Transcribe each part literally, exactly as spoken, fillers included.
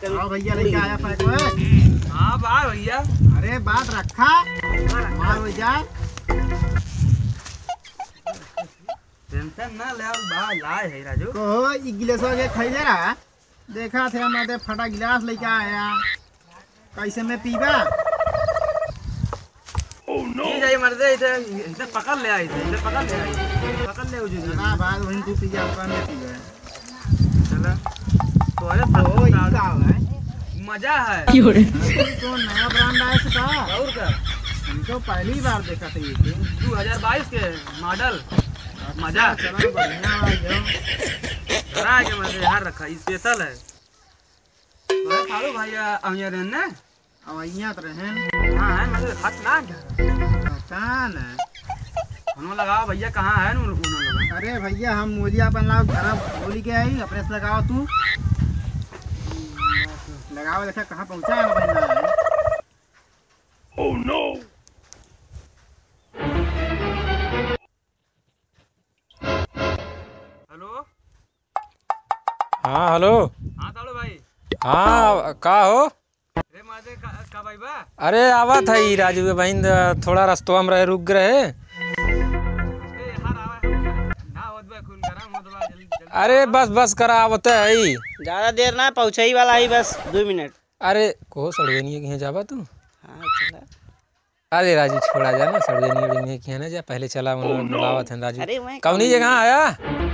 हाँ भैया लेके आया पैक में। हाँ बाहर भैया। अरे बात रखा मार हो जाए। टेंशन ना ले बाहर लाए है राजू। तो ई गिलास के खाई दे रहा देखा थे हम आते फटा गिलास लेके आया कैसे में पीबा। ओह नो ये जाई मर दे इधर इधर पकड़ ले आई इधर पकड़ ले आई पकड़ ले उजे ना बाद वहीं तू पिया अपन में पीबा। चला तो अरे तो ई का है मजा है। तो नया ब्रांड आया था और का हम तो पहली बार देखा था ये दो हज़ार बाईस के मॉडल मजा चलो बढ़िया है करा के मजे यार रखा स्पेशल है। तो सारू भैया अमिया रहने अब यहाँ तो रहें। हां है मतलब हाथ ना कहां है उन्होंने लगाओ भैया कहाँ है उन्होंने लगा। अरे भैया हम मोलिया अपन लाओ खराब बोली के आई अपने से लगाओ तू लगाओ देखा कहाँ पहुँचा है भाई। Oh no hello. हाँ हेलो। हाँ ताड़ो भाई। हाँ का हो अरे माजे का, का भाई बा। अरे आवा था ही राजू के बहन थोड़ा रस्तों में रहे रुक रहे। अरे बस बस करा आवत है ज्यादा देर ना पहुँचे ही वाला ही बस दो मिनट। अरे को सड़वे नहीं है कहीं जावा तू। हाँ चला अरे राजू छोड़ा जा ना सड़वे नहीं है कहीं ना जा पहले चला उन्होंने बुलावा था राजू। अरे मैं कौनी जगह आया।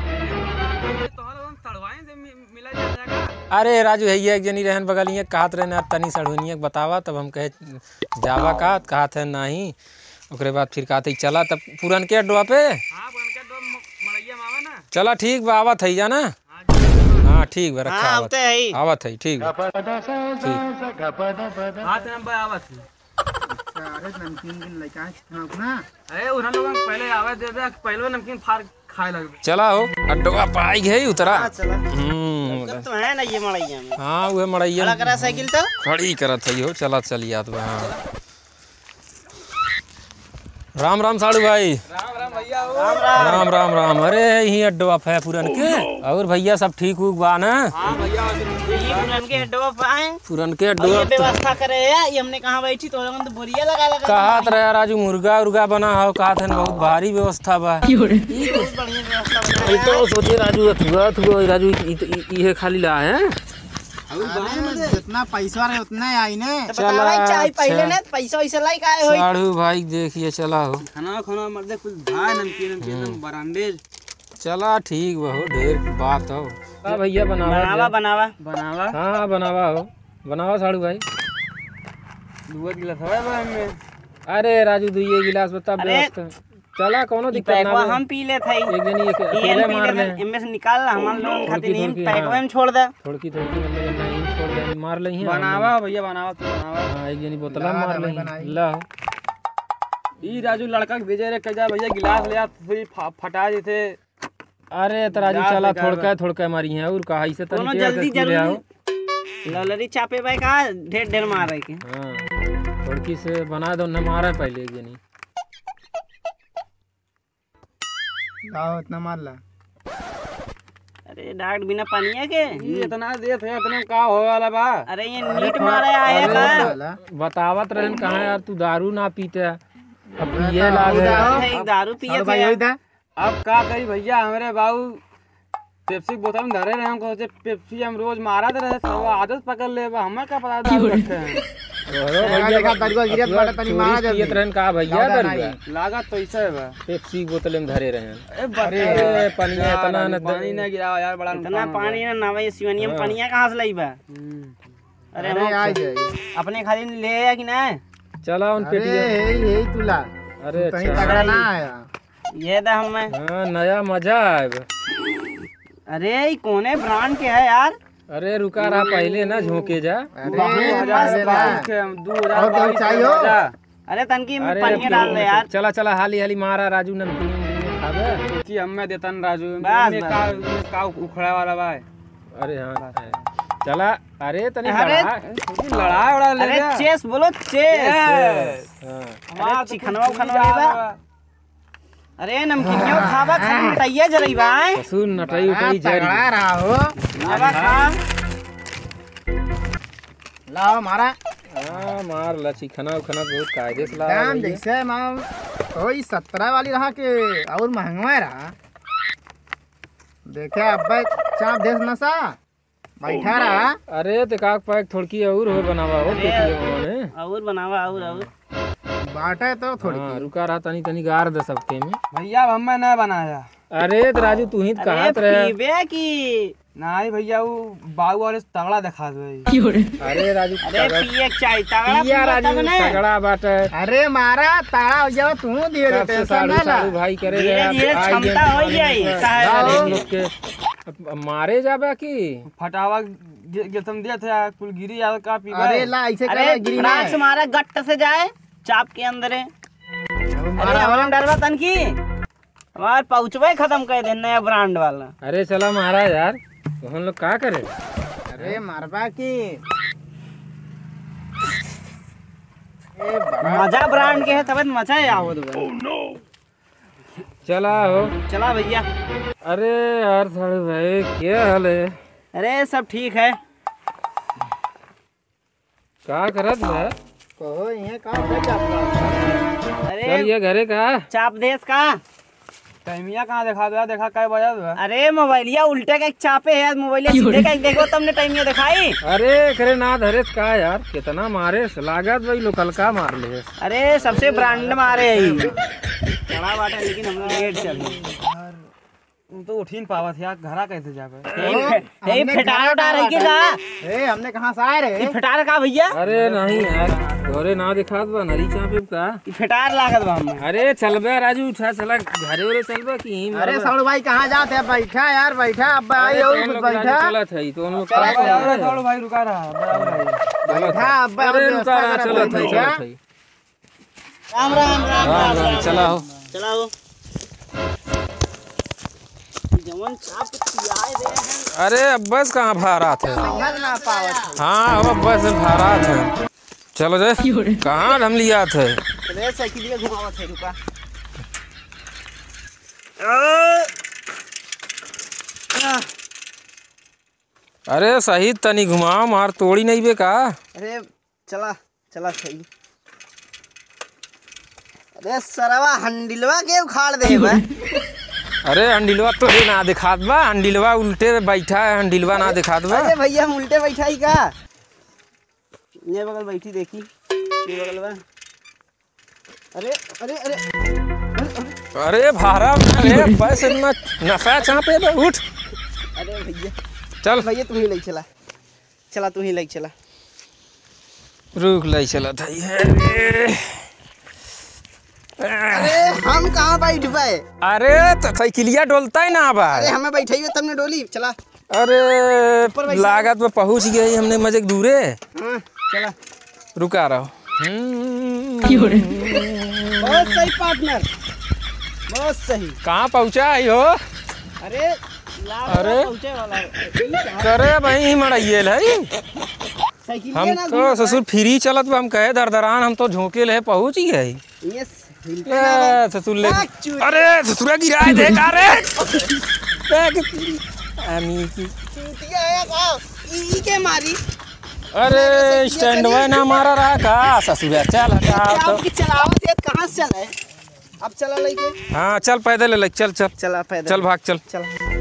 अरे राजू है एक जनी रहन बगल ये कहत रहे तनी सड़वनी बतावा तब हम कहे जावा का कहत है नहीं ओकरे बाद फिर कहते चला तब पुरन के अड्डवा पे। चला ठीक बा आवत है जाना। हाँ ठीक बा रखा आवत है आवत है ठीक अरे नमकीन गिन लेके आए ना। अरे उन्हें लोग पहले आवे दे दे पहले नमकीन फाड़ खाए लगे। चला हो अड्डवा पाई गई उतरा। हम्म तो है ना ये मड़ैया में। हाँ वो मड़ैया खड़ा करा साइकिल तो खड़ी करत है हो चला चलिए तो। हाँ राम राम साड़ू भाई। राम राम भैया। राम राम राम। अरे यही अड्डवा है पूरन के और भैया सब ठीक हुक बा ना। हाँ भैया पूरन के अड्डवा पे आए पूरन के अड्डवा ये व्यवस्था करे है ये हमने कहाँ बैठी तो तो बोरिया लगा लगा कहत रहे राजू मुर्गा उर्गा बना हो कहत है बहुत भारी व्यवस्था बा। बहुत बढ़िया व्यवस्था बना तो सोचे राजू थुआ थुआ राजू ये खाली ला है जितना पैसा रहे उतना आई ने। चला चाय पहले ना पैसा वैसा लाई का होई। साड़ू भाई देखिए चला हो खाना खाना मर्दे कुछ भाई नमकीन नमकीन बरांडे। चला ठीक बहु ढेर बात हो। हाँ भैया बनावा बनावा बनावा बनावा। हाँ बनावा हो बनावा साड़ू भाई। दुआ गिलास है भाई में। अरे राजू दुइये गिलास बता व्यवस्था चला कोनो दिक्कत ना हम पी ले थे एक जनी एक अकेले मार ले इनमें से निकाल हमार लोग खातिर नहीं पैकवा में छोड़ दे थोड़की थोड़की मतलब नहीं छोड़ दे मार ले बनावा भैया बनावा तू बनावा। हां एक जनी बोतला मार ले ला ई राजू लड़का के भेजे रे कजा भैया गिलास ले आ फिर फटा देते। अरे तो राजू चला थोड़का थोड़का मारी है और कहा इसे तरीके से जल्दी जल्दी ललरी चापे भाई का ढेर ढेर मार रहे के। हां थोड़की से बना दो न मारा पहले एक जनी लाओ इतना मार ला। अरे डाक्ट बिना पानिया के ये इतना देत है इतना का हो वाला बा। अरे ये नीट मारे आए का बतावत रहन कहां यार तू दारू ना पीते अब पिए लागे दारू पिए थे। अब का करी भैया हमारे बाबू पेप्सी बोतल में धरे रहे हमको पेप्सी हम रोज मारा रहे सब आदत पकड़ ले हमें क्या पता दारू रखे हैं। देखा तरीका गिरत बाटे तनी मारा जब पियत रहन का भैया दरिया लागत तो ऐसा है बा पेप्सी बोतल में धरे रहे हैं। अरे पानी इतना न पानी ना गिराओ यार बड़ा इतना पानी ना नावे सिवनियम पानिया कहां से लई बा। अरे अरे आ जाए अपने खाली ले आया कि ना। चला उन पेटी यही यही तुला अरे कहीं तगड़ा ना आया ये दा हमें। हां नया मजा आएगा। अरे ये कोने ब्रांड के है यार। अरे रुका रहा पहले ना झोंके जा। अरे तनकी पानी डाल दे यार। चला चला हाली हाली मारा राजू नमकीन खावे कि हमें देतन राजू में का का उखड़ा वाला बा। अरे हां चला अरे तनी लड़ा उड़ा ले। अरे चेस बोलो चेस। हां चिकनवा खनवा बा। अरे नमकीनियो खावा खाली मिठाइया जरई बा। सुन नटई उटई जरी तगड़ा रहा हो आवा खा लाओ मारा हाँ मार ला चिकना उखना बहुत कायदे से ला दाम जैसे माम वही सत्रह वाली रहा के और महंगा रहा। देखे अब चाप देश नशा बैठा रहा। अरे ते काक पैक थोड़की और हो बनावा हो पेटी में और बनावा और और बाटे तो थोड़ी हाँ रुका रहा तनी तनी गार दे सबके में। भैया अब हमें नहीं बनाया। अरे तो राजू तू ही अरे कहत रहे। पीबे की नहीं भैया वो बाबू वाले से तगड़ा दिखा दो। अरे राजू अरे पिए चाय तगड़ा पिया राजू तब ने तगड़ा बाटे अरे मारा ताड़ा हो जाओ तू धीरे कब से टेंशन सालू ना ला। सालू भाई करे धीरे रहे धीरे आज क्षमता दिन हो जाई हम साहब लोग के अब मारे जाबे की फटावा गेतम दिया था कुलगिरी याद का पीवा। अरे ला ऐसे अरे कर गिरी ना फ्रांस मारा गट्ट से जाए चाप के अंदर है। अरे हम डरवा तन की हमार पहुंचवे खत्म कर दे नया ब्रांड वाला। अरे चला महाराज यार तो हम लोग का करे। अरे मारबा की ए बड़ा मजा ब्रांड के है तब मजा है आओ तो चला हो चला भैया। अरे यार साड़ू भाई क्या हाल है अरे सब ठीक है। का करत है कहो ये का हो जाता। अरे चल ये घरे का चाप देश का टाइमिया कहाँ दिखा दो देखा काय बजा दो। अरे मोबाइलिया उल्टे का एक चापे है मोबाइलिया सीधे का एक देखो तुमने टाइमिया दिखाई। अरे करे ना धरे का यार कितना मारे लागत भाई लोकल का मार ले। अरे सबसे ब्रांड मारे है बड़ा बाटा लेकिन हम लोग लेट चल तुम तो उठी नहीं पावा थे यार घरा कैसे जावे। यही फटार उठा रही के का ए हमने कहां से आए रे। फटार का भैया अरे नहीं यार घरे ना दिखात बा नरी चापे का। फटार लागत बा हम। अरे चलबे राजू उठा चला घरे उरे चलबे की अरे साउंड भाई कहां जाते हैं। बैठा यार बैठा अब भाई और कुछ बैठा चला थई तो हम लोग चलो भाई रुका रहा बैठा अब अरे रुका रहा चला थई चला थई राम राम राम राम राम चला हो चला हो जवन चाप पियाए दे हैं। अरे अब बस कहाँ भारा थे। घर ना पावत हाँ अब बस भारा थे चलो जे कहाँ हम लिया थे। रे साइकिल ये घुमावत है रुका। अरे सही तनी घुमाओ मार तोड़ी नहीं बे का। अरे चला चला सही। अरे सरवा हंडिलवा के उखाड़ दे बे। अरे अंडिलवा तो ना दिखात बा अंडिलवा उल्टे बैठा है अंडिलवा ना दिखात बा। अरे भैया हम उल्टे बैठा ही का ये बगल बैठी देखी ये बगल बा। अरे अरे अरे अरे भारा अरे बस इतना नफा चापे बे उठ। अरे भैया चल भैया तू ही ले चला चला तू ही ले चला। रुक ले चला था ये। अरे हम कहाँ बैठ पाए। अरे तो साइकिलिया डोलता ही ना बा। अरे हमें बैठाई हुए तुमने डोली चला। अरे लागत में पहुंच गई हमने मजे दूरे। हाँ चला रुका रहो। बहुत सही पार्टनर बहुत सही। कहाँ पहुँचा आई हो। अरे अरे पहुंचे वाला है। करे भाई मड़ाइए है साइकिल हम तो ससुर फ्री चलत बा हम कहे दरदरान हम तो झोंके ले पहुंच ही गए। ये ए, ससुर ले अरे ससुरा गिराए दे का रे आमी की चूतिया है का ई के मारी। अरे स्टैंड में ना मारा रहा का ससुरा चल हटा तो। आपकी चलावत है कहाँ से चला है अब चला लेके। हाँ चल पैदल ले चल चल चला पैदल चल भाग चल चला।